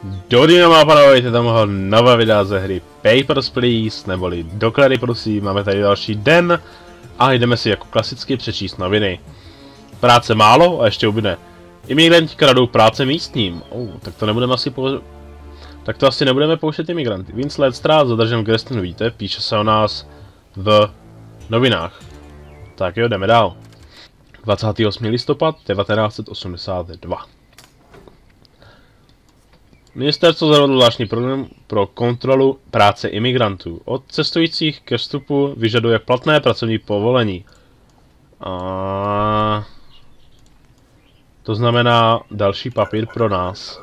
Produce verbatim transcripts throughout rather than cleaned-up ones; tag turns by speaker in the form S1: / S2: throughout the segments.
S1: Dobrý den, má panové, vítejte tam nové videa ze hry Papers, Please, neboli Doklady, prosím. Máme tady další den a jdeme si jako klasicky přečíst noviny. Práce málo a ještě ubyde. Imigranti kradou práce místním. Oh, tak to nebudeme asi po... Tak to asi nebudeme pouštět imigranty. Vince Ledstra zadržen v Grestonu, víte, píše se o nás v novinách. Tak jo, jdeme dál. dvacátého osmého listopad devatenáct set osmdesát dva. Ministerstvo zavedlo zvláštní program pro kontrolu práce imigrantů. Od cestujících ke vstupu vyžaduje platné pracovní povolení. A... To znamená další papír pro nás.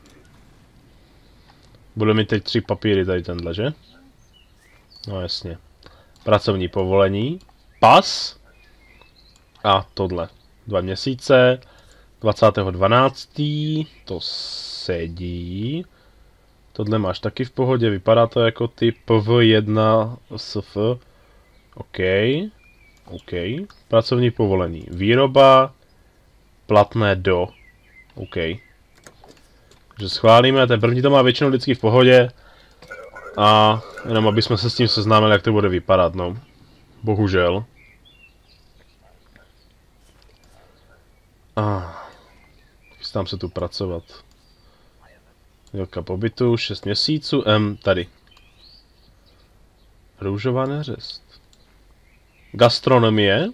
S1: Budeme mít teď tři papíry, tady tenhle, že? No jasně. Pracovní povolení, pas a tohle. Dva měsíce, dvacátého dvanáctého to sedí. Tohle máš taky v pohodě, vypadá to jako ty P V jedna S F. OK. OK. Pracovní povolení. Výroba platné do. OK. Takže schválíme, ten první to má většinou vždycky v pohodě. A jenom aby jsme se s tím seznámili, jak to bude vypadat, no. Bohužel. Ah. Chystám se tu pracovat. Délka pobytu, šest měsíců, M, tady. Růžová neřest. Gastronomie.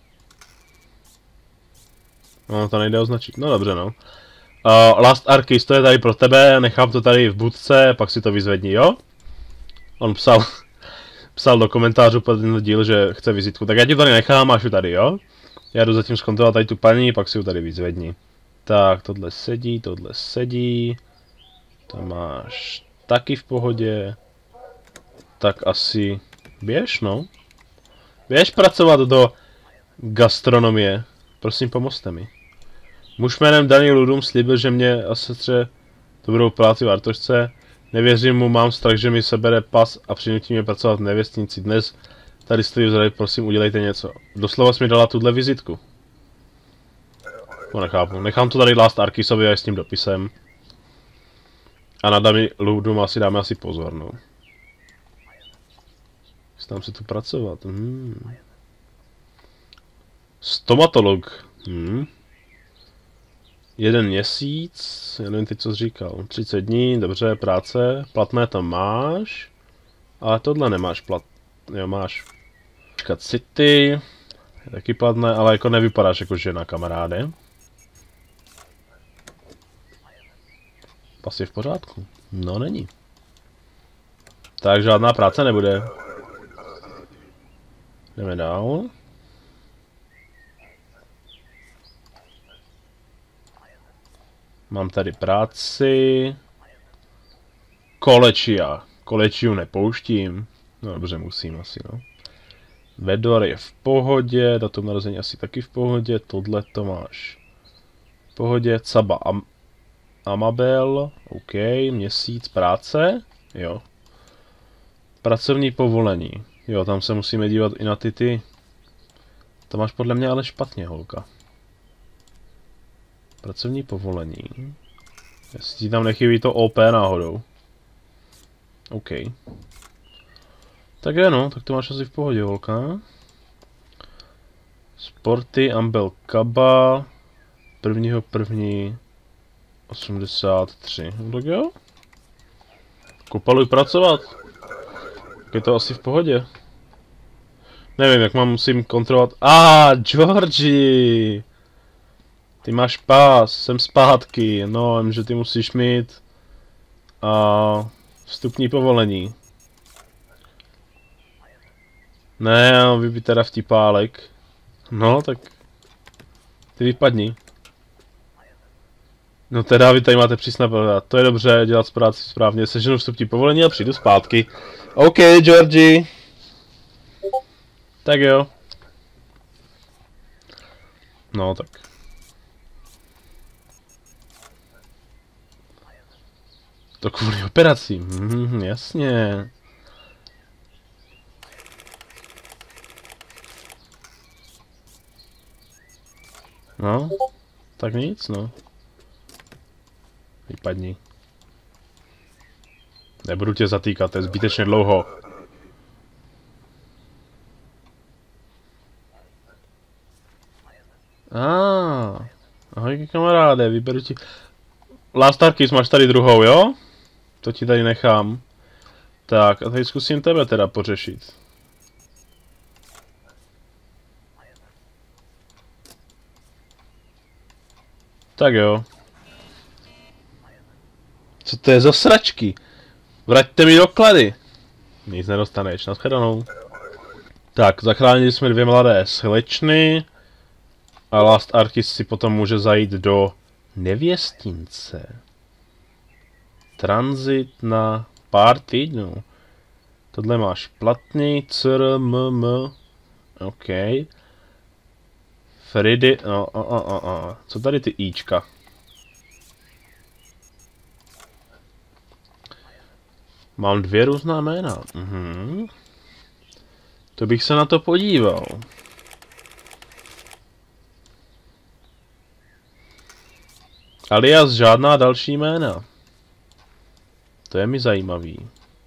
S1: No, to nejde označit. No dobře, no. Uh, Last Archist, to je tady pro tebe, nechám to tady v budce, pak si to vyzvedni, jo? On psal, psal do komentářů pod ten díl, že chce vizitku. Tak já ti to tady nechám, máš ju tady, jo? Já jdu zatím zkontrolovat tady tu paní, pak si ju tady vyzvedni. Tak, tohle sedí, tohle sedí. To máš taky v pohodě. Tak asi běž, no. Běž pracovat do gastronomie. Prosím, pomozte mi. Muž jménem Daniel Ludum slíbil, že mě a sestře to budou práci v Artošce. Nevěřím mu, mám strach, že mi sebere pas a přinutí mě pracovat v nevěstnici. Dnes tady stojí vzadu, prosím, udělejte něco. Doslova jsi mi dala tuhle vizitku. To nechápu. Nechám to tady Last Archisovi a s tím dopisem. A na Daniel Ludum asi dáme asi pozor, no. Chystám se tu pracovat. Hmm. Stomatolog. Hmm. Jeden měsíc, já nevím teď, co jsi říkal. třicet dní, dobře, práce, platné tam máš. Ale tohle nemáš plat... Jo, máš. Cut City, je taky platné, ale jako nevypadáš jako žena, kamaráde. Pas je v pořádku. No, není. Tak žádná práce nebude. Jdeme dál. Mám tady práci. Kolečia. Kolečiu nepouštím. No dobře, musím asi, no. Vedor je v pohodě, datum narození asi taky v pohodě, tohle to máš v pohodě, Caba Am Amabel, OK, měsíc práce, jo. Pracovní povolení, jo, tam se musíme dívat i na ty ty. To máš podle mě ale špatně, holka. Pracovní povolení. Jestli ti tam nechybí to O P náhodou. OK. Tak je no, tak to máš asi v pohodě, holka. Sporty, Ambel Kaba. Prvního první osmdesát tři. No tak jo. Kopaluj pracovat. Tak je to asi v pohodě. Nevím, jak mám musím kontrolovat. A ah, Georgie! Ty máš pás, jsem zpátky, no, vím, že ty musíš mít a vstupní povolení. Ne, vybít teda vtipálek. No, tak ty vypadni. No teda, vy tady máte přísné pravidla, to je dobře, dělat práci správně, seženu vstupní povolení a přijdu zpátky. OK, Georgie. Tak jo. No, tak. To kvůli operacím, mm, jasně. No, tak nic, no. Vypadni. Nebudu tě zatýkat, to je zbytečně dlouho. Ah, ahoj kamaráde, vyberu ti... Last Arcus, máš tady druhou, jo? To ti tady nechám. Tak, a tady zkusím tebe teda pořešit. Tak jo. Co to je za sračky? Vraťte mi doklady. Nic nedostaneš, nashledanou. Tak, zachránili jsme dvě mladé slečny. A Last Arcus si potom může zajít do nevěstince. Transit na pár týdnů. Tohle máš platný, cr, m, m. OK. Fridy, no, a, a, a, a. Co tady ty íčka? Mám dvě různá jména. Mhm. To bych se na to podíval. Alias žádná další jména. To je mi zajímavý.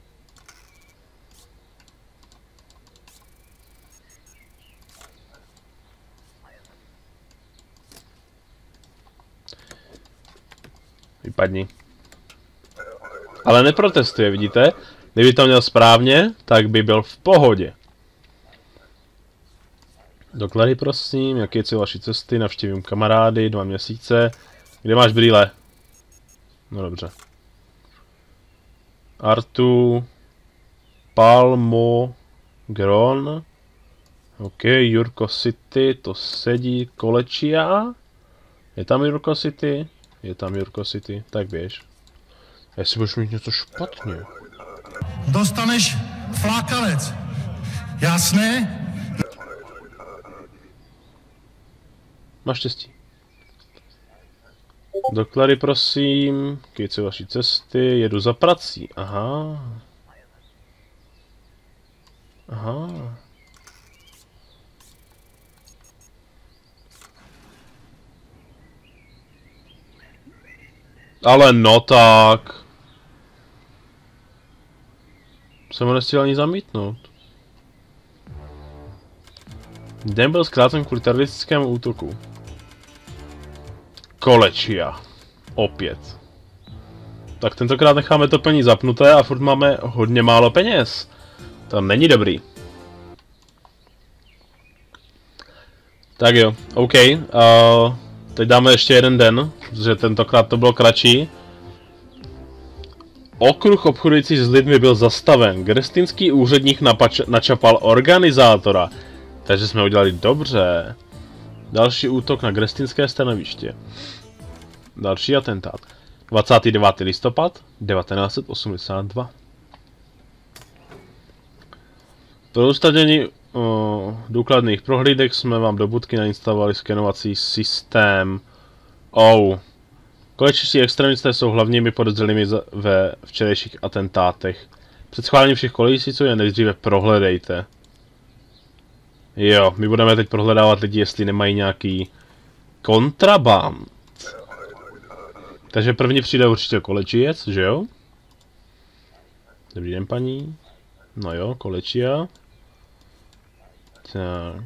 S1: Vypadni. Ale neprotestuje, vidíte? Kdyby to měl správně, tak by byl v pohodě. Doklady prosím, jaké jsou vaši cesty, navštívím kamarády, dva měsíce. Kde máš brýle? No dobře. Artu... Palmo... Gron... OK, Jurko City, to sedí. Kolečia? Je tam Jurko City? Je tam Jurko City, tak běž. A jestli budeš mít něco špatně.
S2: Dostaneš flákanec. Jasné?
S1: Máš štěstí. Doklady prosím, jaké jsou vaší cesty, jedu za prací, aha. Aha. Ale no tak. Jsem ho nestihl ani zamítnout. Den byl zkrácen kvůli teroristickému útoku. Kolečia. Opět. Tak tentokrát necháme to peníze zapnuté a furt máme hodně málo peněz. To není dobrý. Tak jo, OK. Uh, teď dáme ještě jeden den, protože tentokrát to bylo kratší. Okruh obchodující s lidmi byl zastaven. Grestinský úředník načapal organizátora. Takže jsme udělali dobře. Další útok na grestinské stanoviště. Další atentát. dvacátého devátého listopad devatenáct set osmdesát dva. Pro ustadění uh, důkladných prohlídek jsme vám do budky nainstalovali skenovací systém. Oh. Kolečští extremisté jsou hlavními podezřelými ve včerejších atentátech. Před schválením všech kolejících je nejdříve prohledejte. Jo, my budeme teď prohledávat lidi, jestli nemají nějaký kontraband. Takže první přijde určitě kolečíjec, že jo? Dobrý den, paní. No jo, kolečia. Tak.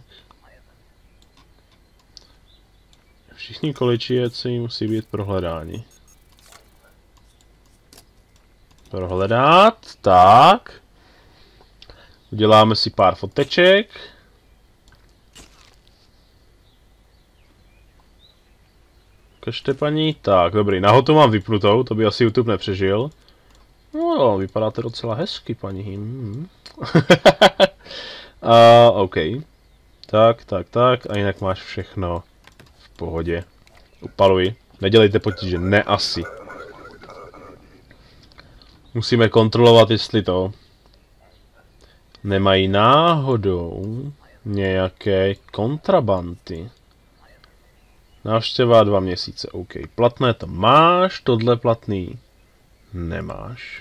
S1: Všichni kolečíjeci musí být prohledáni. Prohledat, tak. Uděláme si pár foteček. Ukažte paní. Tak, dobrý. Nahotu mám vypnutou, to by asi YouTube nepřežil. No, vypadáte docela hezky, paní. Hmm. A, OK. Tak, tak, tak. A jinak máš všechno v pohodě. Upaluj. Nedělejte potíže. Ne asi. Musíme kontrolovat, jestli to nemají náhodou nějaké kontrabandy. Návštěva dva měsíce, OK. Platné to máš, tohle platný nemáš.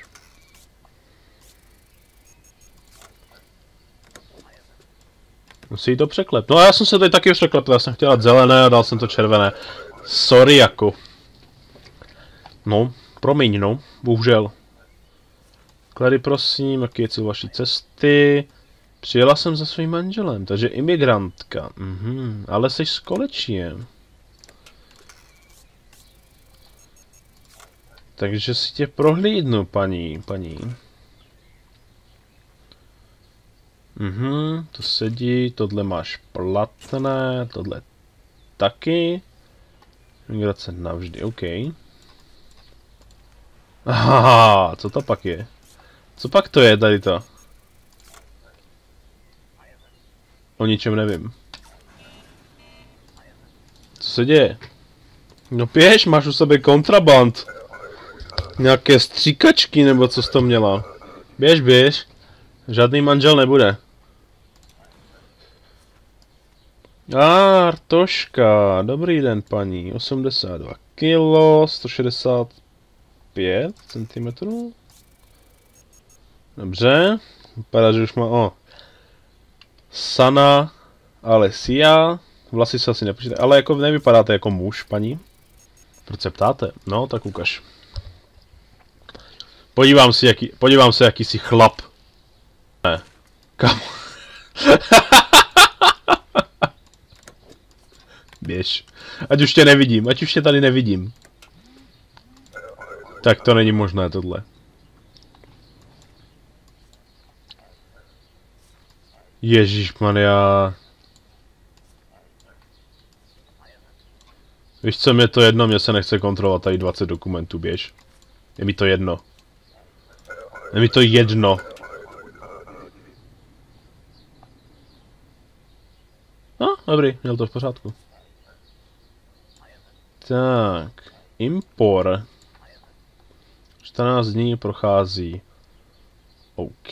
S1: Musí to překlep. No a já jsem se tady taky překlepl, já jsem chtěl dát zelené a dal jsem to červené. Sorry jako. No, promiň no, bohužel. Klary, prosím, jaký je cíl vaší cesty? Přijela jsem se svým manželem, takže imigrantka. Mhm, ale jsi z Kolečie. Takže si tě prohlídnu, paní, paní. Mhm, to sedí, tohle máš platné, tohle taky. Migrace navždy, OK. Aha, co to pak je? Co pak to je tady to? O ničem nevím. Co se děje? No běž, máš u sebe kontraband. Nějaké stříkačky, nebo co jsi to měla? Běž, běž. Žádný manžel nebude. A, Artoška, dobrý den, paní. osmdesát dva kilo, sto šedesát pět centimetrů. Dobře. Vypadá, že už má, o. Sana, Alessia. Vlasy se asi nepočítají, ale jako nevypadáte jako muž, paní. Proč se ptáte? No, tak ukaž. Podívám se, jaký, podívám se, jaký jsi chlap. Ne. Kam? Běž. Ať už tě nevidím, ať už tě tady nevidím. Tak to není možné tohle. Ježišmarja. Víš co, mě to jedno, mě se nechce kontrolovat tady dvacet dokumentů, běž. Je mi to jedno. Je mi to jedno. No, dobrý, měl to v pořádku. Tak, impor. čtrnáct dní prochází. OK.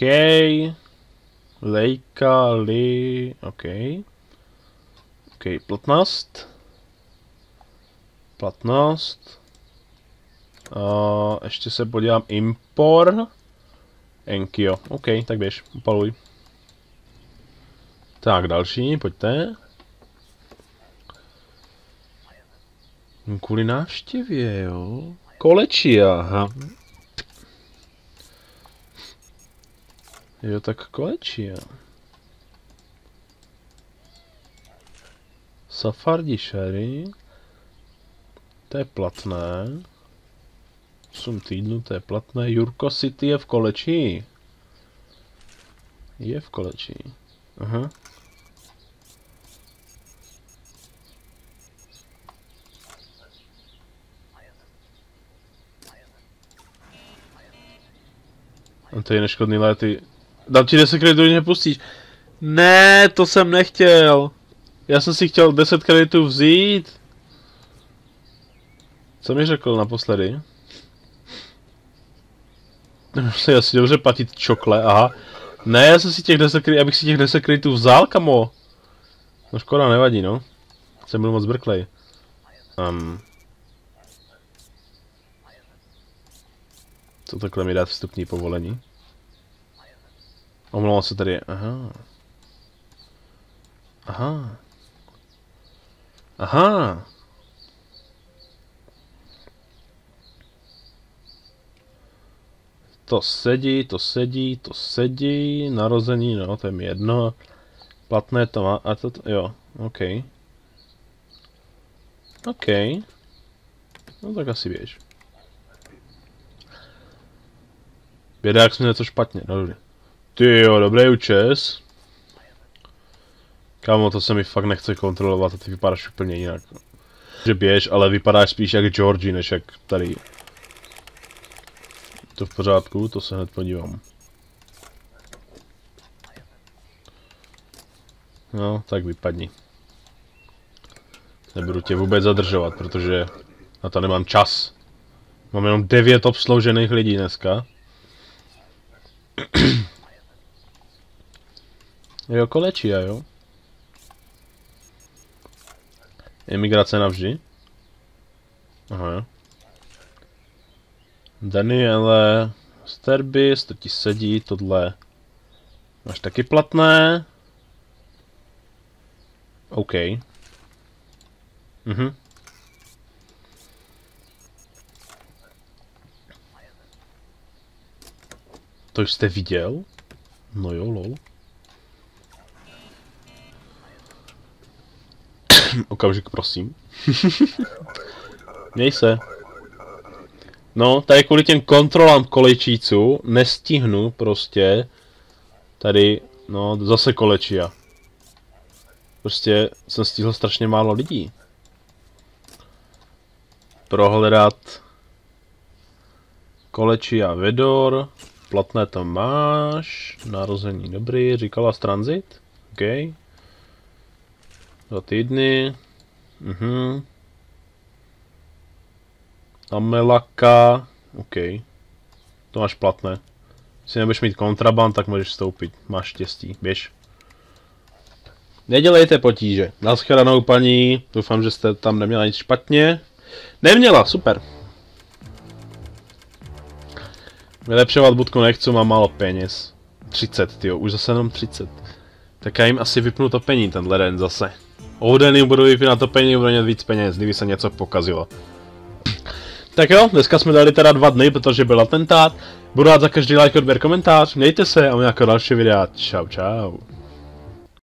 S1: Lejka, li, OK. OK, platnost. Platnost. Uh, ještě se podívám, impor. Enkio, OK, tak běž, upaluj. Tak, další, pojďte. Kvůli návštěvě, jo. Kolečia, aha. Jo, tak Kolečia. Safardi Sherry. To je platné. osm týdnů, to je platné. Jurko City je v Kolečii. Je v Kolečii. Aha. A to je neškodný léty. Dám ti deset kreditů, když nepustíš. Ne, to jsem nechtěl. Já jsem si chtěl deset kreditů vzít. Co mi řekl naposledy? Se asi dobře platit čokle, aha. Ne, já jsem si těch deset kreditů, abych si těch deset kreditů vzal, kamo. No škoda, nevadí, no. Jsem byl moc brklej. Um. Co takhle mi dát vstupní povolení? Omlouvám se tady, aha. Aha. Aha. To sedí, to sedí, to sedí, narození, no, to je mi jedno. Platné to má, a to, jo, OK. OK. No tak asi běž. Bědák jsme něco špatně, no dobrý. Ty jo, dobrý účes. Kámo, to se mi fakt nechce kontrolovat a ty vypadáš úplně jinak. Že běž, ale vypadáš spíš jak Georgie, než jak tady. To v pořádku, to se hned podívám. No, tak vypadni. Nebudu tě vůbec zadržovat, protože na to nemám čas. Mám jenom devět obsloužených lidí dneska. Jo, Kolečia, jo. Emigrace navždy. Aha, jo. Daniele, Sterbis, to ti sedí, tohle. Máš taky platné. OK. Mhm. To jste viděl? No jo, lol. Okamžik, prosím. Měj se. No, tady kvůli těm kontrolám kolečíců nestihnu prostě tady, no, zase kolečia. Prostě jsem stihl strašně málo lidí. Prohledat kolečia Vedor, platné to máš, narození dobrý, říkala transit, OK. Dva týdny, mhm. Amelaka, OK. To máš platné. Když nebudeš mít kontraband, tak můžeš vstoupit, máš štěstí, běž. Nedělejte potíže. Naschledanou, paní, doufám, že jste tam neměla nic špatně. Neměla, super. Vylepšovat budku nechci, mám málo peněz. třicet, tyjo, už zase jenom třicet. Tak já jim asi vypnu topení tenhle den zase. O den jim budu vypínat topení, budu mít víc peněz, kdyby se něco pokazilo. Tak jo, dneska jsme dali teda dva dny, protože byl atentát. Budu rád za každý like, odběr, komentář, mějte se a u nějakého dalšího videa. Čau, čau.